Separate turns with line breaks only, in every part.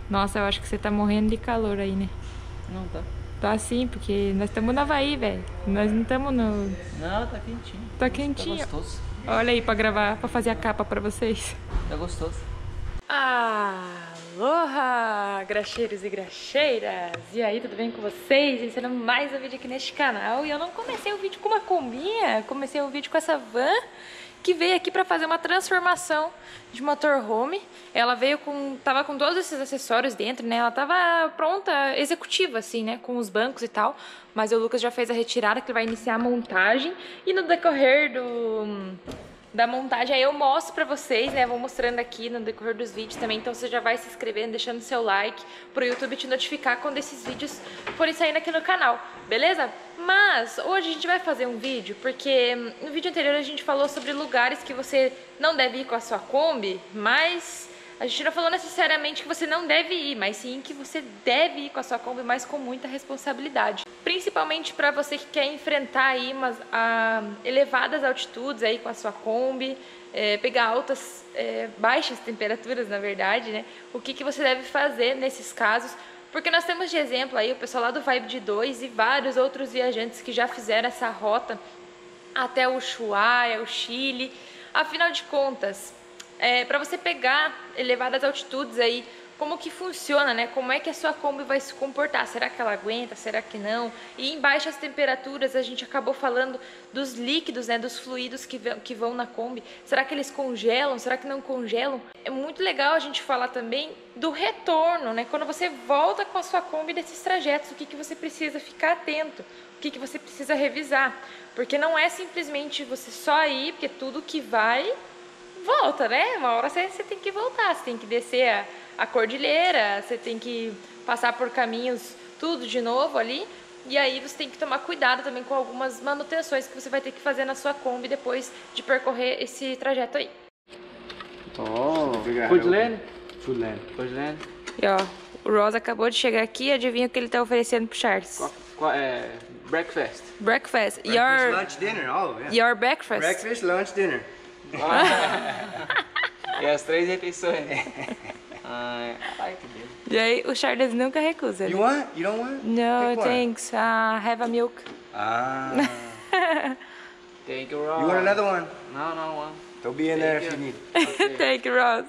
Nossa, eu acho que você tá morrendo de calor aí, né?
Não, tá.
Tá sim, porque nós estamos no Havaí, velho. Nós não estamos no...
Não, tá quentinho.
Tá quentinho.
Tá gostoso.
Olha aí pra gravar, pra fazer a capa pra vocês.
Tá gostoso.
Aloha, graxeiros e graxeiras! E aí, tudo bem com vocês? Iniciando mais um vídeo aqui neste canal. E eu não comecei o vídeo com uma combinha, comecei o vídeo com essa van que veio aqui para fazer uma transformação de motorhome. Ela veio tava com todos esses acessórios dentro, né? Ela tava pronta, executiva assim, né? Com os bancos e tal. Mas o Lucas já fez a retirada, que ele vai iniciar a montagem. E no decorrer da montagem aí eu mostro pra vocês, né? Vou mostrando aqui no decorrer dos vídeos também. Então você já vai se inscrevendo, deixando seu like pro YouTube te notificar quando esses vídeos forem saindo aqui no canal, beleza? Mas hoje a gente vai fazer um vídeo porque no vídeo anterior a gente falou sobre lugares que você não deve ir com a sua Kombi, mas a gente não falou necessariamente que você não deve ir, mas sim que você deve ir com a sua Kombi, mas com muita responsabilidade. Principalmente para você que quer enfrentar aí elevadas altitudes aí com a sua Kombi, pegar baixas temperaturas, na verdade, né? O que você deve fazer nesses casos? Porque nós temos de exemplo aí o pessoal lá do Vibe de 2 e vários outros viajantes que já fizeram essa rota até o Ushuaia, o Chile. Afinal de contas, para você pegar elevadas altitudes aí, como que funciona, né? Como é que a sua Kombi vai se comportar? Será que ela aguenta? Será que não? E em baixas temperaturas a gente acabou falando dos líquidos, né? Dos fluidos que vão na Kombi. Será que eles congelam? Será que não congelam? É muito legal a gente falar também do retorno, né? Quando você volta com a sua Kombi desses trajetos, o que você precisa ficar atento? O que você precisa revisar? Porque não é simplesmente você só ir, porque tudo que vai volta, né? Uma hora você tem que voltar, você tem que descer a cordilheira, você tem que passar por caminhos tudo de novo ali, e aí você tem que tomar cuidado também com algumas manutenções que você vai ter que fazer na sua Kombi depois de percorrer esse trajeto aí.
Foodland?
Foodland. E ó, o Ross acabou de chegar aqui, adivinha o que ele tá oferecendo pro Charles?
Breakfast.
Breakfast.
Breakfast, lunch, dinner, all, yeah.
Your breakfast?
Breakfast, lunch, dinner.
E as 3 refeições. Ai, que beleza.
E aí, o Charles nunca recusa.
You want? You don't want?
No,
Pick one.
thanks. Have a milk.
Thank you, Ross.
You want another one?
Não.
They'll be in there if you need.
Okay.
Thank you, Ross.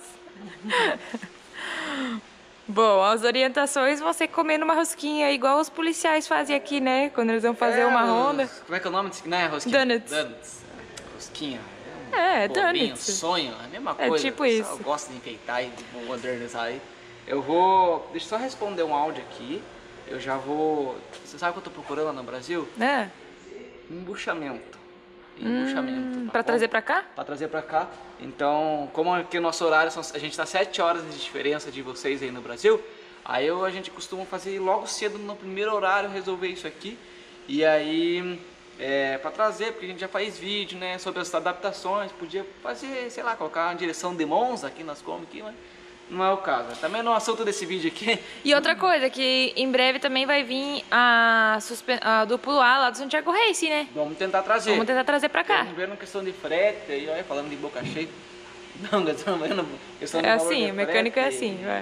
Bom, as orientações vão ser comendo uma rosquinha, igual os policiais fazem aqui, né? Quando eles vão fazer uma ronda.
Como é que é o nome disso? Não é rosquinha?
Donuts.
Rosquinha.
Donuts.
Sonho, é a mesma coisa.
É tipo isso.
Eu gosto de enfeitar e modernizar aí. Deixa eu só responder um áudio aqui. Eu já vou... Você sabe o que eu tô procurando lá no Brasil? Embuchamento. Tá
pra trazer pra cá?
Pra trazer pra cá. Então, como aqui o nosso horário, a gente tá 7 horas de diferença de vocês aí no Brasil, aí a gente costuma fazer logo cedo no primeiro horário, resolver isso aqui. E aí... pra trazer, porque a gente já faz vídeo, né, sobre as adaptações, podia fazer, sei lá, colocar uma direção de Monza aqui nas Kombi, mas não é o caso. Também no assunto desse vídeo aqui.
E outra coisa, que em breve também vai vir a duplo A lá do Santiago Racing, né?
Vamos tentar trazer.
Vamos tentar trazer pra cá.
Vamos ver na questão de frete, aí, olha, falando de boca cheia. Não, questão de
é
valor
assim,
de
o mecânico
frete,
é assim, vai.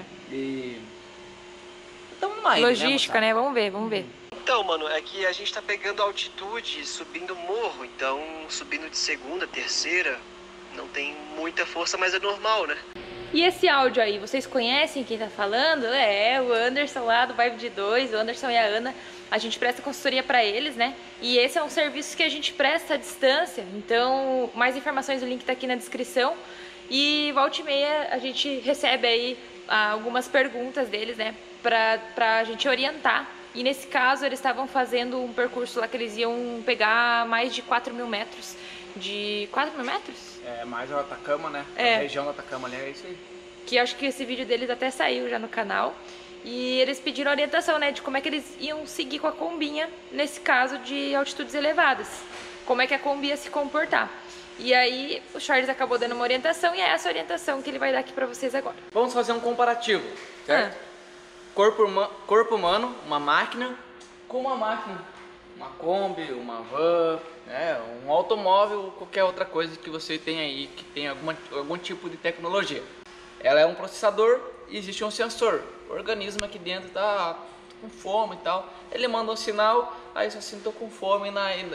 Então, mais,
logística, né? Vamos ver.
Então, mano, é que a gente tá pegando altitude, subindo morro, então subindo de segunda, terceira, não tem muita força, mas é normal, né?
E esse áudio aí, vocês conhecem quem tá falando? É o Anderson lá do Vibe de 2, o Anderson e a Ana. A gente presta consultoria pra eles, né? E esse é um serviço que a gente presta à distância, então mais informações, o link tá aqui na descrição. E volta e meia a gente recebe aí algumas perguntas deles, né? Pra gente orientar. E nesse caso eles estavam fazendo um percurso lá que eles iam pegar mais de 4.000 metros. De 4.000 metros?
Mais o Atacama, né? A região do Atacama ali, é isso aí.
Que acho que esse vídeo deles até saiu já no canal. E eles pediram orientação, né? De como é que eles iam seguir com a combinha nesse caso de altitudes elevadas. Como é que a Kombi ia se comportar. E aí o Charles acabou dando uma orientação e é essa orientação que ele vai dar aqui pra vocês agora.
Vamos fazer um comparativo, certo? Corpo humano, uma máquina com uma máquina. Uma Kombi, uma van, um automóvel, qualquer outra coisa que você tem aí, que tem algum tipo de tecnologia. Ela é um processador e existe um sensor. o organismo aqui dentro tá com fome e tal. Ele manda um sinal, aí você assim, tô com fome,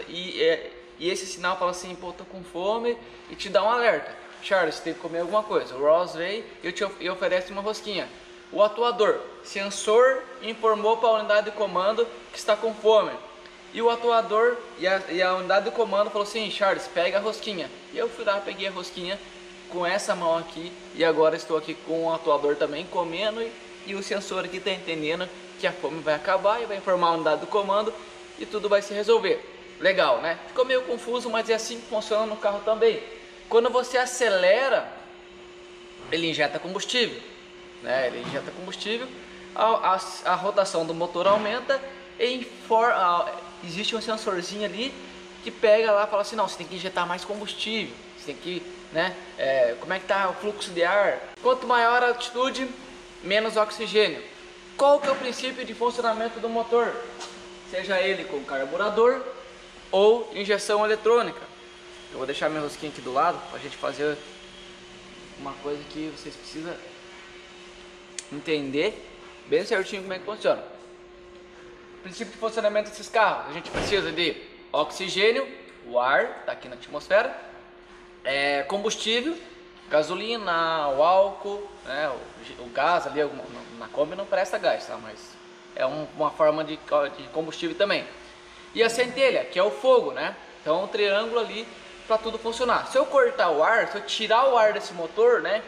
e esse sinal fala assim, pô, tô com fome, e te dá um alerta. Charles, você tem que comer alguma coisa. O Ross veio e oferece uma rosquinha. O atuador, sensor, informou para a unidade de comando que está com fome. E o atuador e a unidade de comando falou assim, Charles, pega a rosquinha. E eu fui lá, peguei a rosquinha com essa mão aqui, e agora estou aqui com o atuador também comendo, e o sensor aqui está entendendo que a fome vai acabar e vai informar a unidade do comando e tudo vai se resolver. Legal, né? Ficou meio confuso, mas é assim que funciona no carro também. Quando você acelera, ele injeta combustível, né? Ele injeta combustível, a rotação do motor aumenta e existe um sensorzinho ali que pega lá e fala assim, não, você tem que injetar mais combustível, você tem que, né, como é que tá o fluxo de ar. Quanto maior a altitude, menos oxigênio. Qual que é o princípio de funcionamento do motor? Seja ele com carburador ou injeção eletrônica. Eu vou deixar minha rosquinha aqui do lado para a gente fazer uma coisa que vocês precisam entender bem certinho como é que funciona. O princípio de funcionamento desses carros, a gente precisa de oxigênio, o ar está aqui na atmosfera, combustível, gasolina, o álcool, né, o gás ali, na Kombi não presta gás, tá? Mas é uma forma de combustível também. E a centelha, que é o fogo, né? Então um triângulo ali para tudo funcionar. Se eu cortar o ar, se eu tirar o ar desse motor, né,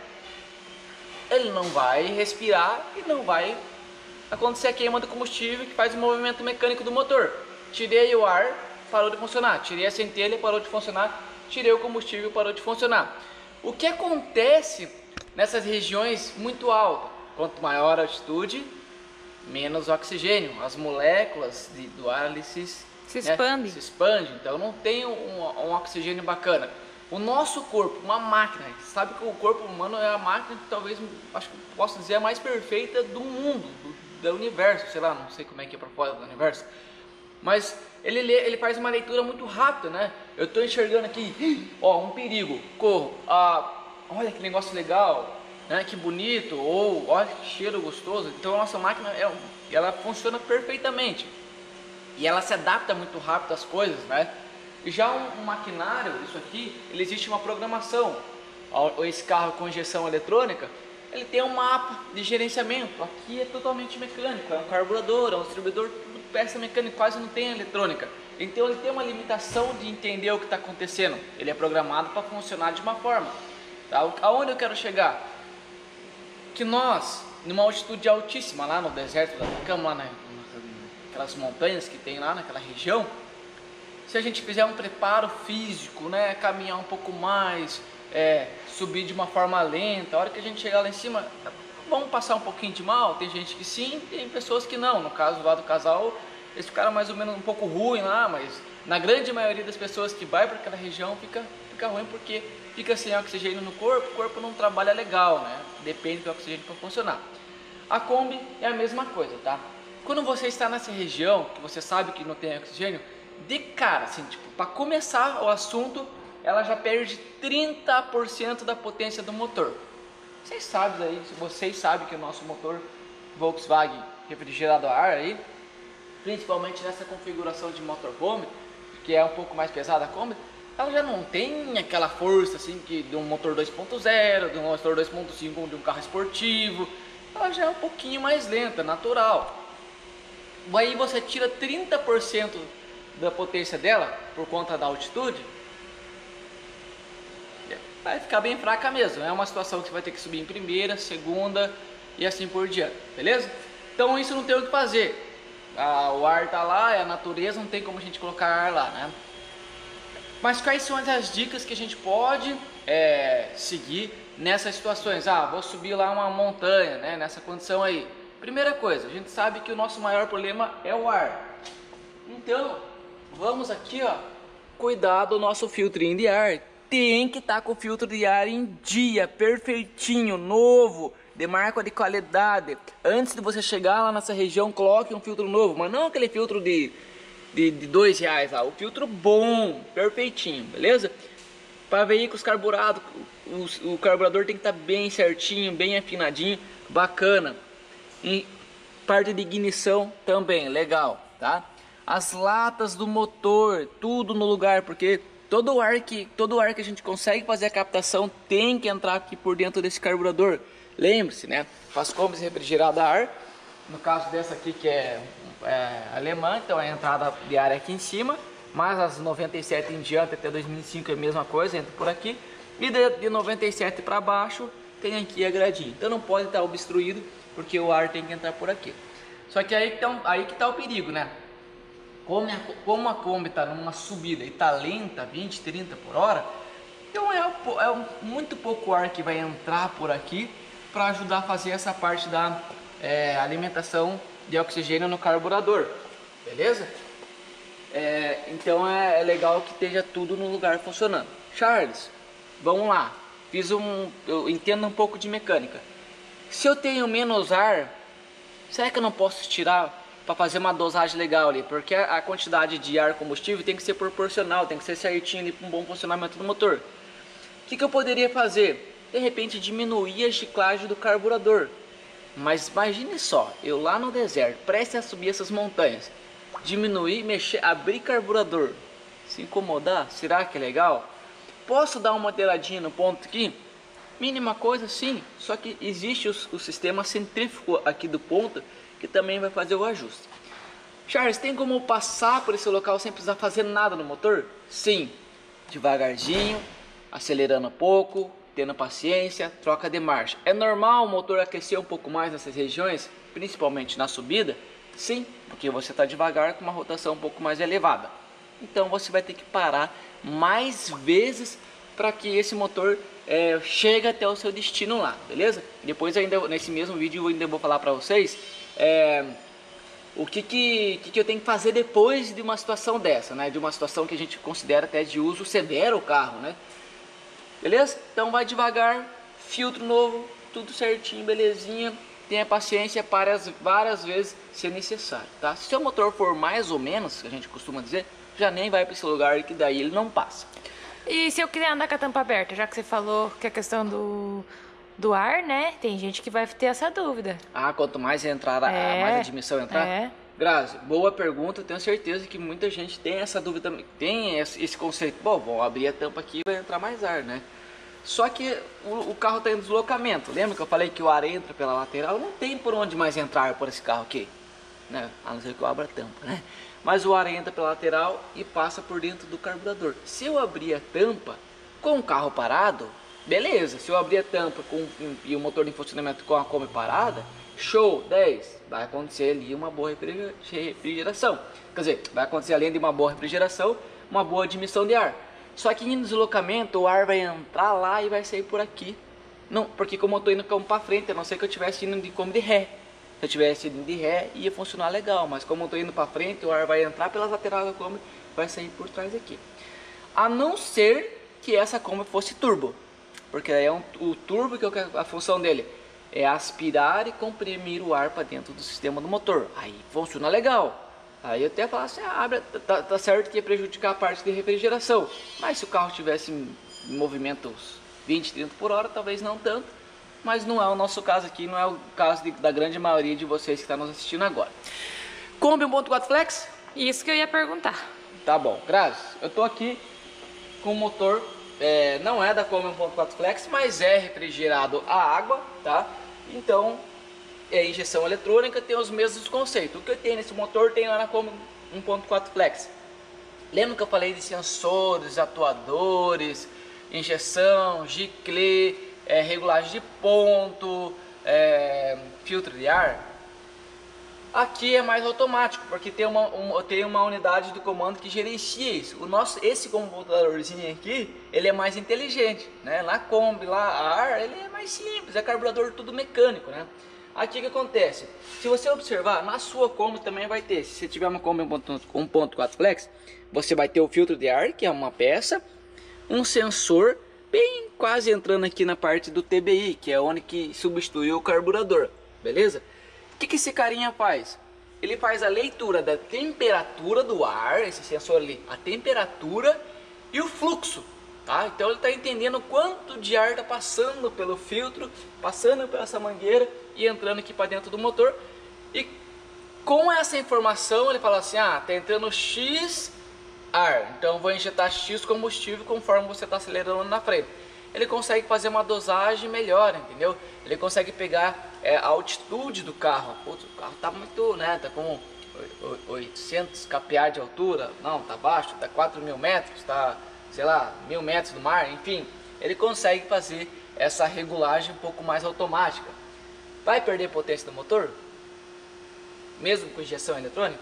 ele não vai respirar e não vai acontecer a queima do combustível que faz o movimento mecânico do motor. Tirei o ar, parou de funcionar. Tirei a centelha, parou de funcionar. Tirei o combustível, parou de funcionar. O que acontece nessas regiões muito altas? Quanto maior a altitude, menos oxigênio. As moléculas do ar ali se expandem. Se expandem, então não tem um oxigênio bacana. O nosso corpo, uma máquina, sabe que o corpo humano é a máquina que talvez, acho que posso dizer, a mais perfeita do mundo, do universo, sei lá, não sei como é que é para fora do universo. Mas ele faz uma leitura muito rápida, né? Eu estou enxergando aqui, ó, um perigo, corro, olha que negócio legal, né? Que bonito, ou olha que cheiro gostoso. Então a nossa máquina, ela funciona perfeitamente e ela se adapta muito rápido às coisas, né? E já um maquinário, isso aqui, ele existe uma programação. Esse carro com injeção eletrônica, ele tem um mapa de gerenciamento. Aqui é totalmente mecânico, é um carburador, é um distribuidor, tudo peça mecânica, quase não tem eletrônica. Então ele tem uma limitação de entender o que está acontecendo. Ele é programado para funcionar de uma forma. Tá? Aonde eu quero chegar? Que nós, numa altitude altíssima, lá no deserto da Atacama, lá naquelas montanhas que tem lá naquela região, se a gente fizer um preparo físico, né, caminhar um pouco mais, subir de uma forma lenta, a hora que a gente chegar lá em cima, vamos passar um pouquinho de mal. Tem gente que sim, tem pessoas que não. No caso lá do casal, eles ficaram mais ou menos um pouco ruim lá, mas na grande maioria das pessoas que vai para aquela região fica ruim porque fica sem oxigênio no corpo, o corpo não trabalha legal, né? Depende do oxigênio para funcionar. A Kombi é a mesma coisa, tá? Quando você está nessa região, que você sabe que não tem oxigênio, de cara, assim, tipo, para começar o assunto, ela já perde 30% da potência do motor. Vocês sabem que o nosso motor Volkswagen refrigerado a ar aí, principalmente nessa configuração de motorhome, que é um pouco mais pesada a Kombi, ela já não tem aquela força assim que de um motor 2.0, de um motor 2.5 de um carro esportivo. Ela já é um pouquinho mais lenta, natural. Aí você tira 30% da potência dela por conta da altitude, vai ficar bem fraca mesmo. É uma situação que você vai ter que subir em primeira, segunda e assim por diante, beleza? Então isso não tem o que fazer. O ar tá lá, é a natureza, não tem como a gente colocar ar lá, né? Mas quais são as dicas que a gente pode seguir nessas situações? Vou subir lá uma montanha, né? Nessa condição aí. Primeira coisa, a gente sabe que o nosso maior problema é o ar. Então, vamos aqui, ó, cuidar do nosso filtrinho de ar. Tem que estar com o filtro de ar em dia, perfeitinho, novo, de marca de qualidade. Antes de você chegar lá nessa região, coloque um filtro novo, mas não aquele filtro de R$2 lá, o filtro bom, perfeitinho, beleza? Para veículos carburados, o carburador tem que estar bem certinho, bem afinadinho, bacana. E parte de ignição também, legal, tá? As latas do motor, tudo no lugar, porque todo o ar que a gente consegue fazer a captação tem que entrar aqui por dentro desse carburador. Lembre-se, né? Faz combis refrigerada a ar. No caso dessa aqui que é alemã, então a entrada de ar é aqui em cima. Mas as 97 em diante até 2005 é a mesma coisa, entra por aqui. E de 97 para baixo tem aqui a gradinha. Então não pode estar obstruído, porque o ar tem que entrar por aqui. Só que aí que está o perigo, né? Como a Kombi está numa subida e está lenta, 20, 30 por hora, então muito pouco ar que vai entrar por aqui para ajudar a fazer essa parte da alimentação de oxigênio no carburador, beleza? Então é legal que esteja tudo no lugar funcionando. Charles, vamos lá, eu entendo um pouco de mecânica. Se eu tenho menos ar, será que eu não posso tirar para fazer uma dosagem legal ali? Porque a quantidade de ar combustível tem que ser proporcional, tem que ser certinho ali para um bom funcionamento do motor. O que eu poderia fazer? De repente diminuir a ciclagem do carburador. Mas imagine só, eu lá no deserto, prestes a subir essas montanhas, diminuir, mexer, abrir carburador, se incomodar, será que é legal? Posso dar uma alteradinha no ponto aqui? Mínima coisa, sim, só que existe o sistema centrífugo aqui do ponto que também vai fazer o ajuste. Charles, tem como passar por esse local sem precisar fazer nada no motor? Sim, devagarzinho, acelerando um pouco, tendo paciência, troca de marcha. É normal o motor aquecer um pouco mais nessas regiões, principalmente na subida? Sim, porque você está devagar com uma rotação um pouco mais elevada. Então você vai ter que parar mais vezes para que esse motor chegue até o seu destino lá, beleza? Depois ainda nesse mesmo vídeo eu ainda vou falar para vocês o que eu tenho que fazer depois de uma situação dessa, né? De uma situação que a gente considera até de uso severo o carro, né? Beleza? Então vai devagar, filtro novo, tudo certinho, belezinha. Tenha paciência, para várias vezes se necessário, tá? Se o seu motor for mais ou menos, que a gente costuma dizer, já nem vai para esse lugar que daí ele não passa.
E se eu quiser andar com a tampa aberta, já que você falou que a questão do ar, né? Tem gente que vai ter essa dúvida.
Quanto mais entrar, mais a admissão entrar? Grazi, boa pergunta, tenho certeza que muita gente tem essa dúvida, tem esse conceito. Bom, vou abrir a tampa aqui e vai entrar mais ar, né? Só que o carro está em deslocamento. Lembra que eu falei que o ar entra pela lateral? Não tem por onde mais entrar por esse carro aqui, né? A não ser que eu abra a tampa, né? Mas o ar entra pela lateral e passa por dentro do carburador. Se eu abrir a tampa com o carro parado, beleza. Se eu abrir a tampa e o motor em funcionamento com a Kombi parada, show, 10. Vai acontecer ali uma boa refrigeração. Quer dizer, vai acontecer além de uma boa refrigeração, uma boa admissão de ar. Só que em deslocamento o ar vai entrar lá e vai sair por aqui. Não, porque como eu estou indo para frente, a não ser que eu estivesse indo de Kombi de ré. Se eu tivesse indo de ré, ia funcionar legal. Mas como eu estou indo para frente, o ar vai entrar pelas laterais da Kombi, vai sair por trás aqui. A não ser que essa Kombi fosse turbo. Porque aí o turbo, que a função dele é aspirar e comprimir o ar para dentro do sistema do motor. Aí funciona legal. Aí eu até falo assim, tá certo que ia prejudicar a parte de refrigeração. Mas se o carro tivesse em movimentos 20, 30 por hora, talvez não tanto. Mas não é o nosso caso aqui, não é o caso da grande maioria de vocês que estão nos assistindo agora. Kombi 1.4 Flex?
Isso que eu ia perguntar.
Tá bom, Grazi, eu tô aqui com o motor, não é da Kombi 1.4 Flex, mas é refrigerado a água, tá? Então, injeção eletrônica, tem os mesmos conceitos. O que eu tenho nesse motor tem lá na Kombi 1.4 Flex. Lembra que eu falei de sensores, atuadores, injeção, giclê, regulagem de ponto, filtro de ar? Aqui é mais automático, porque tem uma unidade do comando que gerencia isso. Esse computadorzinho aqui, ele é mais inteligente, né? Na Kombi, lá a ar, ele é mais simples, é carburador tudo mecânico, né? Aqui o que acontece? Se você observar, na sua Kombi também vai ter. Se você tiver uma Kombi 1.4 Flex, você vai ter o filtro de ar, que é uma peça, um sensor, bem quase entrando aqui na parte do TBI, que é onde que substitui o carburador, beleza? O que esse carinha faz? Ele faz a leitura da temperatura do ar, esse sensor ali, a temperatura e o fluxo, tá? Então ele está entendendo quanto de ar está passando pelo filtro, passando por essa mangueira e entrando aqui para dentro do motor. E com essa informação ele fala assim, ah, tá entrando X ar, então eu vou injetar X combustível conforme você está acelerando na frente. Ele consegue fazer uma dosagem melhor, entendeu? Ele consegue pegar a altitude do carro. Putz, o carro tá muito, né, tá com 800 kPa de altura, não, tá baixo, tá 4.000 metros, tá, sei lá, 1.000 metros do mar, enfim. Ele consegue fazer essa regulagem um pouco mais automática. Vai perder potência do motor? Mesmo com injeção eletrônica?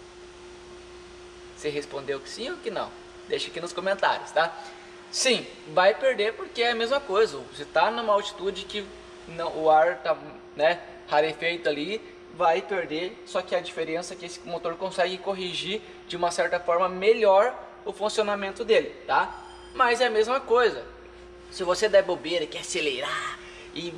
Você respondeu que sim ou que não? Deixa aqui nos comentários, tá? Sim, vai perder porque é a mesma coisa. Você está numa altitude que não, o ar está, né, rarefeito ali, vai perder. Só que a diferença é que esse motor consegue corrigir de uma certa forma melhor o funcionamento dele, tá? Mas é a mesma coisa. Se você der bobeira, quer acelerar e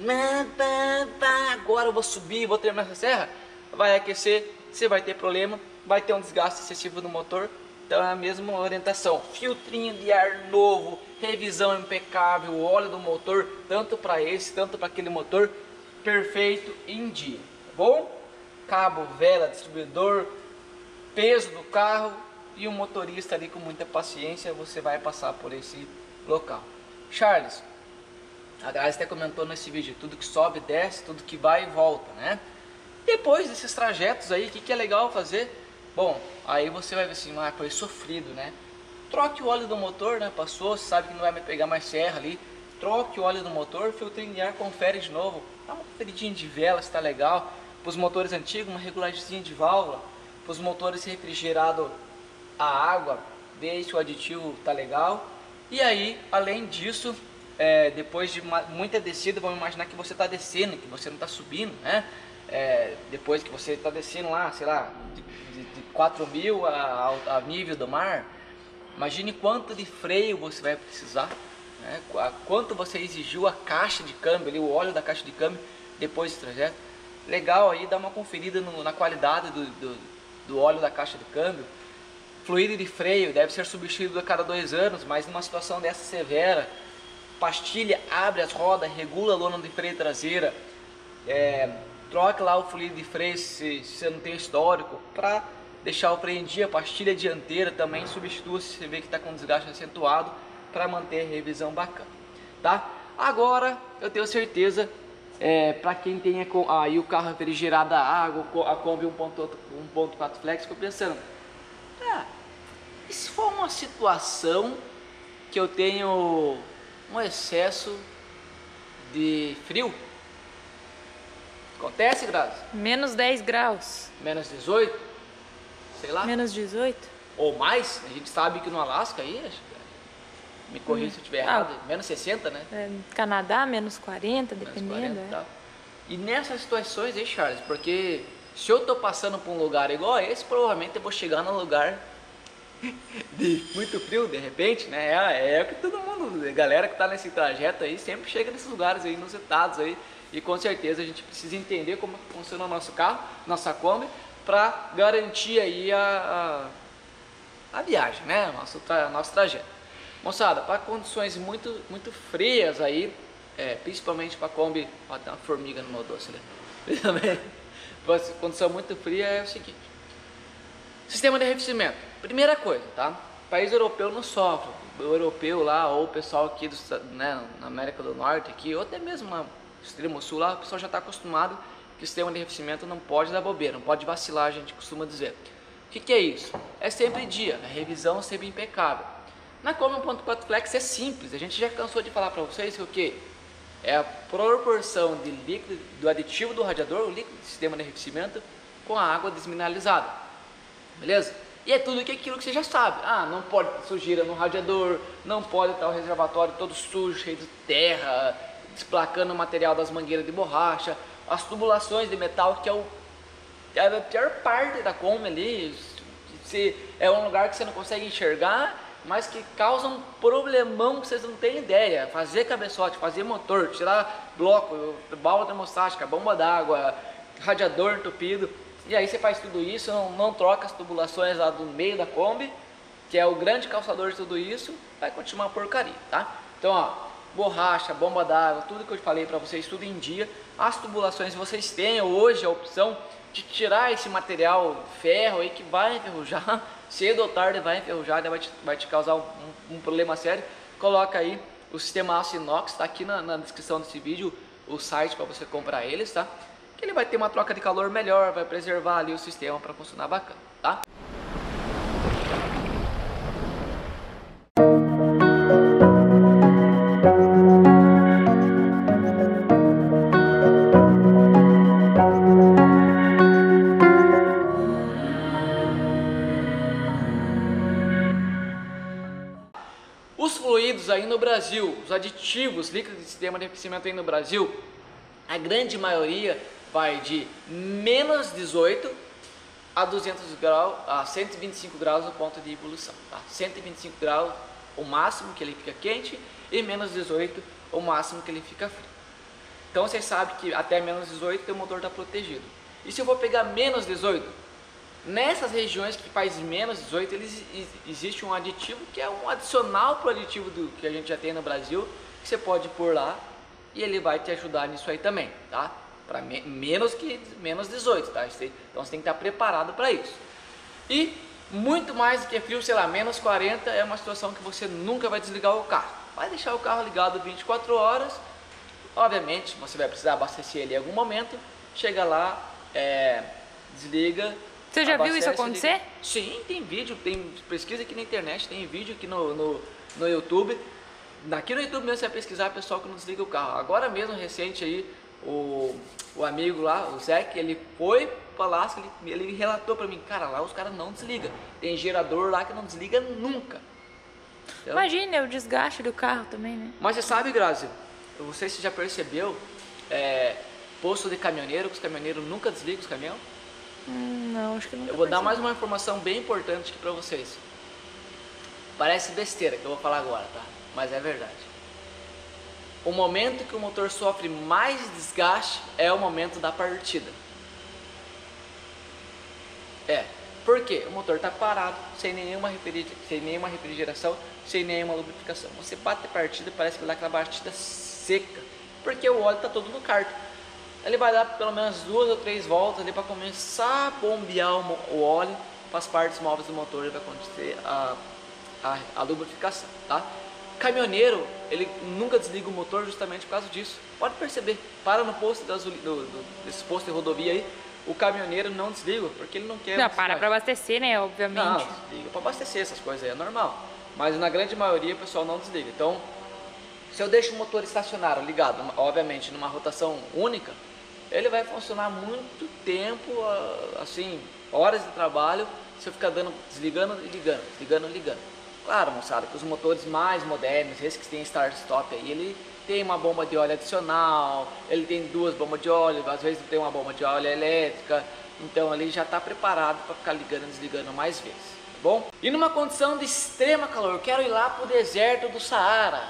agora eu vou subir, vou terminar essa serra, vai aquecer, você vai ter problema, vai ter um desgaste excessivo no motor. Então é a mesma orientação, filtrinho de ar novo, revisão impecável, óleo do motor, tanto para esse, tanto para aquele motor, perfeito em dia, tá bom? Cabo, vela, distribuidor, peso do carro e o motorista ali com muita paciência, você vai passar por esse local. Charles, a Grazi até comentou nesse vídeo, tudo que sobe, desce, tudo que vai e volta, né? Depois desses trajetos aí, o que é legal fazer? Bom, aí você vai ver assim, ah, foi sofrido, né? Troque o óleo do motor, né? Passou, você sabe que não vai pegar mais serra ali. Troque o óleo do motor, filtrinho de ar, confere de novo. Dá uma conferidinha de vela, se tá legal. Para os motores antigos, uma regulagemzinha de válvula. Para os motores refrigerados a água, ver se o aditivo tá legal. E aí, além disso, depois de muita descida, vamos imaginar que você está descendo, que você não está subindo, né? Depois que você está descendo lá, sei lá, de 4.000 a nível do mar, imagine quanto de freio você vai precisar, né? Quanto você exigiu a caixa de câmbio, ali, o óleo da caixa de câmbio depois desse trajeto. Legal aí, dá uma conferida na qualidade do óleo da caixa de câmbio. Fluido de freio deve ser substituído a cada 2 anos, mas numa situação dessa severa, pastilha abre as rodas, regula a lona de freio traseira, troque lá o fluido de freio se você não tem histórico, para deixar o freio em dia. Pastilha dianteira também substitua se você vê que está com desgaste acentuado, para manter a revisão bacana, tá? Agora eu tenho certeza, para quem tem aí o carro refrigerado a água, a Kombi 1.4 Flex, ficou pensando, e se for uma situação que eu tenho um excesso de frio? Acontece, Grazi?
Menos 10 graus.
Menos 18? Sei lá.
Menos 18?
Ou mais? A gente sabe que no Alasca aí, me corrija se eu estiver errado, menos 60, né?
Canadá, menos 40,
Menos
dependendo.
40, tá. E nessas situações aí, Charles, porque se eu tô passando por um lugar igual a esse, provavelmente eu vou chegar num lugar de muito frio, de repente, né? É o que todo mundo, a galera que tá nesse trajeto aí, sempre chega nesses lugares aí, inusitados aí. E com certeza a gente precisa entender como funciona o nosso carro, nossa Kombi, para garantir aí a viagem, né? Nosso trajeto. Moçada, para condições muito frias aí, principalmente para Kombi, ó, tem uma formiga no meu doce, né? Principalmente, para condição muito fria é o seguinte: sistema de arrefecimento. Primeira coisa, tá? País europeu não sofre. O europeu lá, ou o pessoal aqui né, na América do Norte, aqui, ou até mesmo na extremo sul lá, o pessoal já está acostumado que o sistema de arrefecimento não pode dar bobeira, não pode vacilar, a gente costuma dizer. O que é isso? É sempre dia, a revisão é sempre impecável. Na Kombi 1.4 Flex é simples, a gente já cansou de falar para vocês que o que? É a proporção de líquido do aditivo do radiador, o líquido do sistema de arrefecimento, com a água desmineralizada. Beleza? E é tudo aquilo que você já sabe. Não pode ter sujeira no radiador, não pode estar o reservatório todo sujo, cheio de terra, desplacando o material das mangueiras de borracha, as tubulações de metal, que é a pior parte da Kombi ali. É um lugar que você não consegue enxergar, mas que causa um problemão que vocês não têm ideia. Fazer cabeçote, fazer motor, tirar bloco, válvula termostática, bomba d'água, radiador entupido. E aí você faz tudo isso, não troca as tubulações lá do meio da Kombi, que é o grande causador de tudo isso, vai continuar uma porcaria, tá? Então, ó, borracha, bomba d'água, tudo que eu falei para vocês, tudo em dia. As tubulações, vocês têm hoje a opção de tirar esse material ferro aí que vai enferrujar, cedo ou tarde vai enferrujar, vai te causar um problema sério. Coloca aí o sistema aço inox, tá aqui na descrição desse vídeo o site para você comprar eles, tá? Que ele vai ter uma troca de calor melhor, vai preservar ali o sistema para funcionar bacana, tá? Os fluidos aí no Brasil, os aditivos líquidos de sistema de aquecimento aí no Brasil, a grande maioria vai de menos 18 a 200 graus, a 125 graus no ponto de ebulição, tá? 125 graus o máximo que ele fica quente e menos 18 o máximo que ele fica frio. Então você sabe que até menos 18 o motor está protegido. E se eu vou pegar menos 18? Nessas regiões que faz menos 18, existe um aditivo que é um adicional para o aditivo que a gente já tem no Brasil, que você pode pôr lá e ele vai te ajudar nisso aí também, tá? Para menos 18, tá? Então você tem que estar preparado para isso. E muito mais do que frio, sei lá, menos 40 é uma situação que você nunca vai desligar o carro. Vai deixar o carro ligado 24 horas, obviamente você vai precisar abastecer ele em algum momento, chega lá, desliga.
Você já viu isso acontecer?
Sim, tem vídeo, tem pesquisa aqui na internet, tem vídeo aqui no YouTube. Aqui no YouTube mesmo você vai pesquisar pessoal que não desliga o carro. Agora mesmo, recente aí, o amigo lá, o Zé, ele foi para Alasca, ele relatou para mim, cara, lá os caras não desligam. Tem gerador lá que não desliga nunca. Então,
imagina o desgaste do carro também, né?
mas você sabe, Grazi, eu não sei se você já percebeu, posto de caminhoneiro, que os caminhoneiros nunca desligam os caminhões.
Não, acho que não.
Eu vou dar mais uma informação bem importante aqui pra vocês. Parece besteira que eu vou falar agora, tá? Mas é verdade. O momento que o motor sofre mais desgaste é o momento da partida. Por quê? O motor está parado, sem nenhuma refrigeração, sem nenhuma lubrificação. Você bate a partida, parece que dá aquela batida seca, porque o óleo está todo no carto. Ele vai dar pelo menos 2 ou 3 voltas ali para começar a bombear o óleo para as partes móveis do motor e vai acontecer a lubrificação, tá? Caminhoneiro, ele nunca desliga o motor justamente por causa disso. Pode perceber, para no posto desse posto de rodovia aí, o caminhoneiro não desliga, porque ele não quer...
Não, para abastecer, né, obviamente.
Não, desliga para abastecer, essas coisas aí é normal. Mas na grande maioria o pessoal não desliga. Então, se eu deixo o motor estacionário ligado, obviamente numa rotação única, ele vai funcionar muito tempo, assim, horas de trabalho, se eu ficar desligando e ligando. Claro, moçada, que os motores mais modernos, esses que tem start-stop aí, ele tem uma bomba de óleo adicional, ele tem 2 bombas de óleo, às vezes tem uma bomba de óleo elétrica, então ele já está preparado para ficar ligando e desligando mais vezes, tá bom? E numa condição de extrema calor, eu quero ir lá para o deserto do Saara,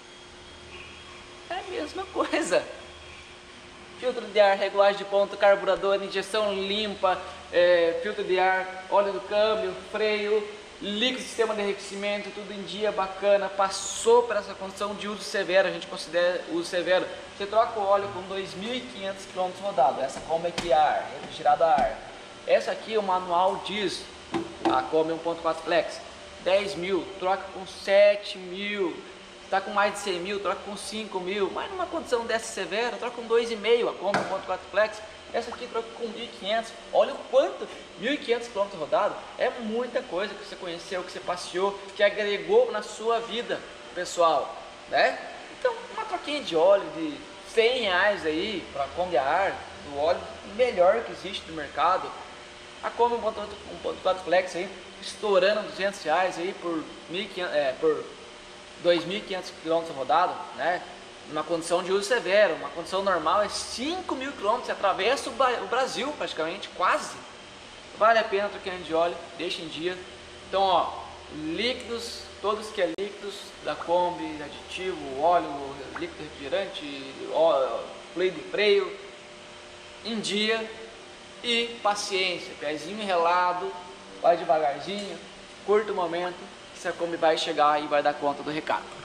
é a mesma coisa. Filtro de ar, regulagem de ponto, carburador, injeção limpa, filtro de ar, óleo do câmbio, freio, líquido, sistema de enriquecimento, tudo em dia, bacana. Passou por essa condição de uso severo, a gente considera uso severo. Você troca o óleo com 2.500 km rodado, essa Kombi aqui ar, refrigerado a ar. Essa aqui o manual diz, a Kombi 1.4 Flex, 10 mil, troca com 7 mil. Está com mais de 100 mil, troca com 5 mil, mas numa condição dessa severa, troca com 2,5, a Kombi 1.4 Flex, essa aqui troca com 1.500, olha o quanto, 1.500 km rodado, é muita coisa que você conheceu, que você passeou, que agregou na sua vida, pessoal, né? Então, uma troquinha de óleo de 100 reais aí, para a Kombi ar, do óleo melhor que existe no mercado, a Kombi 1.4 Flex aí, estourando 200 reais aí por 2.500 km rodado, né? Numa condição de uso severo, uma condição normal é 5 mil km, você atravessa o Brasil praticamente, quase. Vale a pena trocar de óleo, deixa em dia. Então, ó, líquidos, todos que é líquidos da Kombi, aditivo, óleo, líquido refrigerante, fluido de freio, em dia e paciência, pezinho relado, vai devagarzinho, curta o momento, que a Kombi vai chegar e vai dar conta do recado.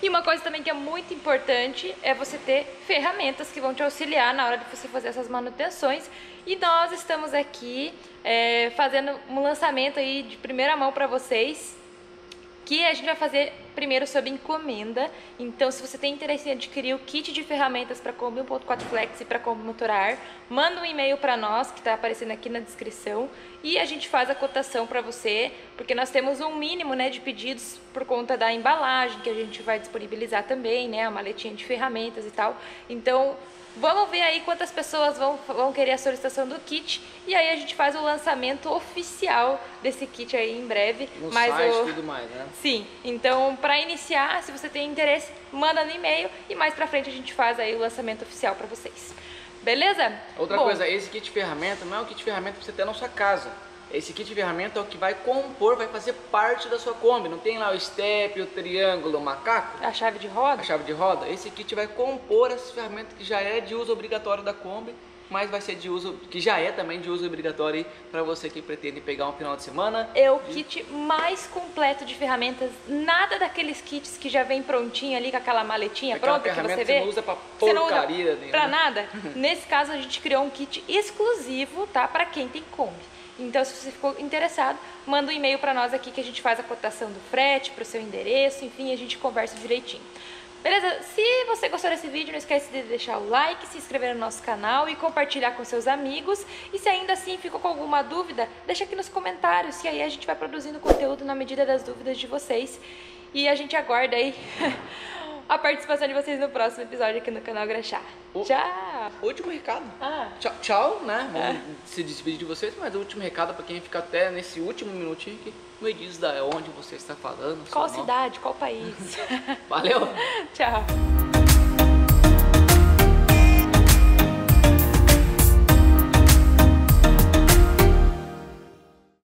E uma coisa também que é muito importante é você ter ferramentas que vão te auxiliar na hora de você fazer essas manutenções. E nós estamos aqui fazendo um lançamento aí de primeira mão para vocês, que a gente vai fazer primeiro sob encomenda. Então, se você tem interesse em adquirir o kit de ferramentas para Kombi 1.4 Flex e para Kombi Motor a ar, manda um e-mail para nós, que está aparecendo aqui na descrição, e a gente faz a cotação para você, porque nós temos um mínimo, né, de pedidos por conta da embalagem, que a gente vai disponibilizar também, né, a maletinha de ferramentas e tal. Então, vamos ver aí quantas pessoas vão querer a solicitação do kit, e aí a gente faz o lançamento oficial desse kit aí em breve.
No site e tudo mais, né?
Sim, então para iniciar, se você tem interesse, manda no e-mail e mais pra frente a gente faz aí o lançamento oficial pra vocês. Beleza?
Outra
Bom,
coisa, esse kit de ferramenta não é o kit de ferramenta pra você ter na sua casa. Esse kit de ferramenta é o que vai compor, vai fazer parte da sua Kombi. Não tem lá o step, o triângulo, o macaco?
a chave de roda?
A chave de roda. Esse kit vai compor essa ferramenta que já é de uso obrigatório da Kombi, mas vai ser de uso, que já é também de uso obrigatório aí para você que pretende pegar um final de semana.
É o kit mais completo de ferramentas, nada daqueles kits que já vem prontinho ali com aquela maletinha
Aquela
pronta que
ferramenta
você
que
vê.
você não usa pra
Você não usa
porcaria nenhuma.
pra nada. Nesse caso a gente criou um kit exclusivo, tá, para quem tem Kombi. Então, se você ficou interessado, manda um e-mail para nós aqui que a gente faz a cotação do frete, para o seu endereço, enfim, a gente conversa direitinho. Beleza? Se você gostou desse vídeo, não esquece de deixar o like, se inscrever no nosso canal e compartilhar com seus amigos. E se ainda assim ficou com alguma dúvida, deixa aqui nos comentários, que aí a gente vai produzindo conteúdo na medida das dúvidas de vocês. E a gente aguarda aí a participação de vocês no próximo episódio aqui no canal Graxá. Tchau!
Último recado.
Ah.
Tchau, tchau, né? Vamos se despedir de vocês, mas o último recado para quem fica até nesse último minutinho aqui, me diz da onde você está falando.
Qual
seu nome.
cidade, qual país?
Valeu!
Tchau!